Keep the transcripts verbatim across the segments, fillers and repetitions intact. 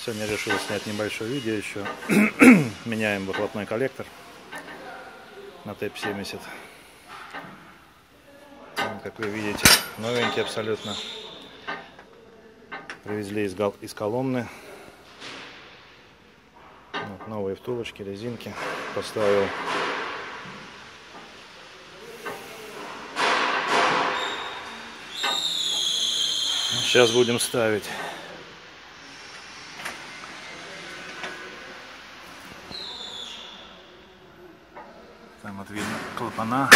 Сегодня решил снять небольшое видео еще. Меняем выхлопной коллектор на ТЭП семьдесят. Как вы видите, новенький абсолютно. Привезли из, из Коломны. Вот, новые втулочки, резинки. Поставил. Сейчас будем ставить. Там вот видно клапана.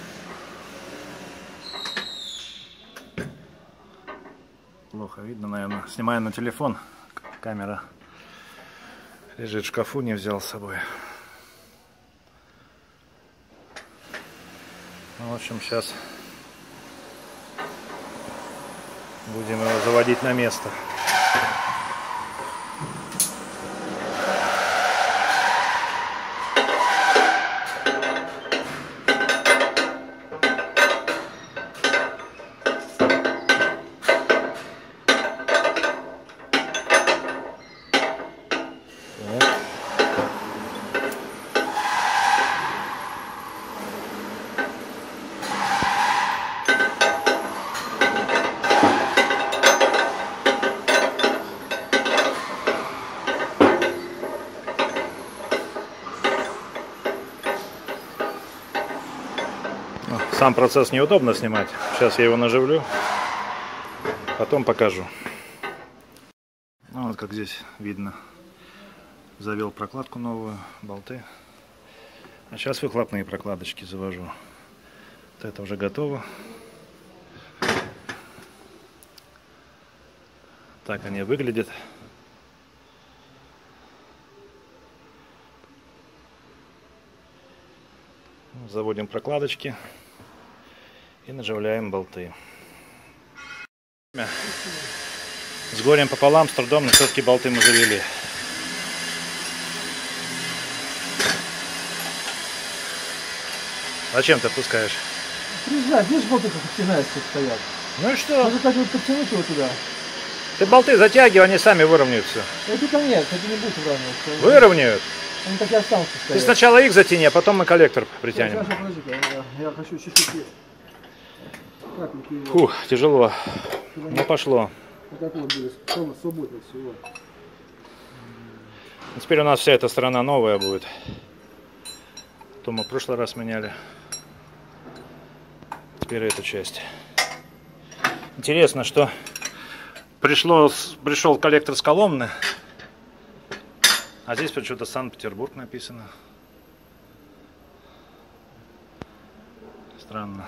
Плохо видно, наверное. Снимаю на телефон. Камера лежит в шкафу, не взял с собой. Ну, в общем, сейчас будем его заводить на место. Сам процесс неудобно снимать. Сейчас я его наживлю, потом покажу. Ну, вот как здесь видно, завел прокладку новую, болты. А сейчас выхлопные прокладочки завожу. Вот это уже готово. Так они выглядят. Заводим прокладочки и наживляем болты. С горем пополам, с трудом, но все-таки болты мы завели. Зачем ты опускаешь? Приезжай, видишь, болты как начинаются стоят. Ну и что? Надо так вот подтянуть его туда. Ты болты затягивай, они сами выровняются. Это нет, это не будет выравниваться. Выровняют? Они так и останутся стоять. Ты сначала их затяни, а потом мы коллектор притянем. Сейчас, подожди, я, я хочу чуть-чуть. Фух, тяжело. Ну пошло. Вот так вот будет, свободно всего. Теперь у нас вся эта сторона новая будет. То мы в прошлый раз меняли. Теперь эту часть. Интересно, что пришло, пришел коллектор с Коломны, а здесь почему-то Санкт-Петербург написано. Странно.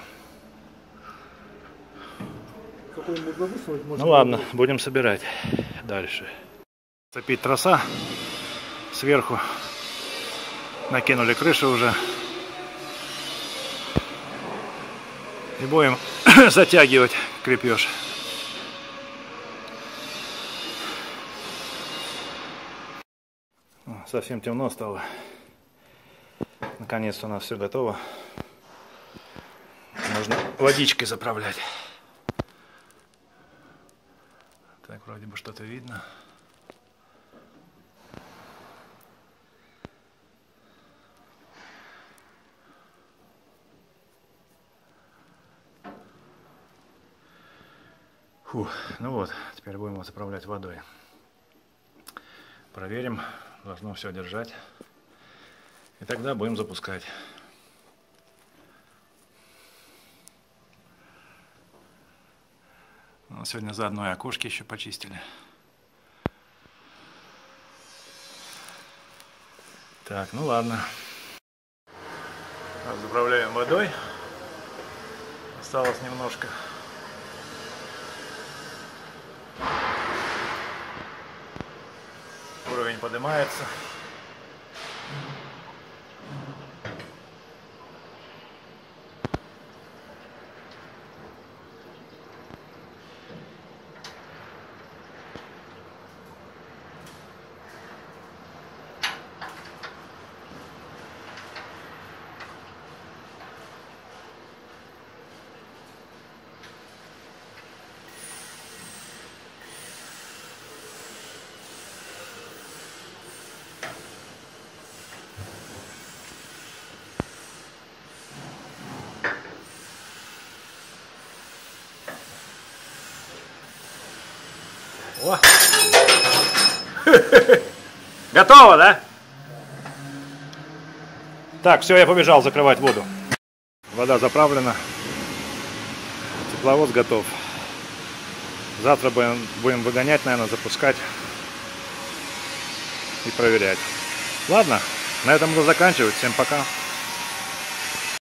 Ну ладно, будем собирать дальше. Цепить троса сверху. Накинули крышу уже. И будем затягивать крепеж. Совсем темно стало. Наконец-то у нас все готово. Можно водичкой заправлять. Так, вроде бы что-то видно. Фух, ну вот, теперь будем его заправлять водой. Проверим, должно все держать. И тогда будем запускать. Ну, сегодня заодно и окошки еще почистили. Так, ну ладно. Заправляем водой. Осталось немножко. Уровень поднимается. О. Готово, да? Так, все, я побежал закрывать воду. Вода заправлена. Тепловоз готов. Завтра будем, будем выгонять, наверное, запускать и проверять. Ладно, на этом буду заканчивать. Всем пока.